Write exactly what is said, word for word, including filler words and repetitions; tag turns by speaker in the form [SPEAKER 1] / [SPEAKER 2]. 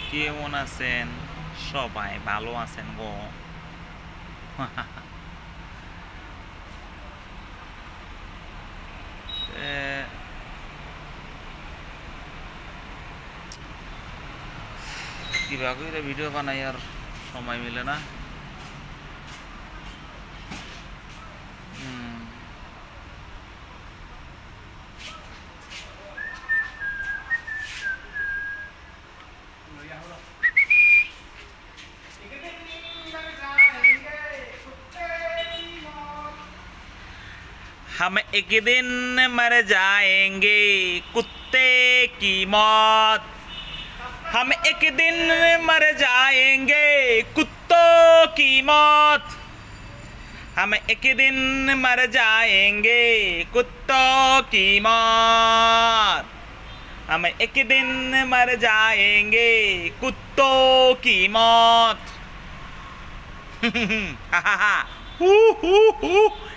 [SPEAKER 1] কেমন আছেন সবাই? ভালো আছেন গো? এ, কিভাবে করে ভিডিও বানাই আর সময় মিলে না। হুম, हम एक दिन मर जाएंगे कुत्ते की मौत। हम एक दिन मर जाएंगे कुत्तों की मौत। हम एक दिन मर जाएंगे कुत्तों की मौत। हम एक दिन मर जाएंगे कुत्तों की मौत। हू हू हू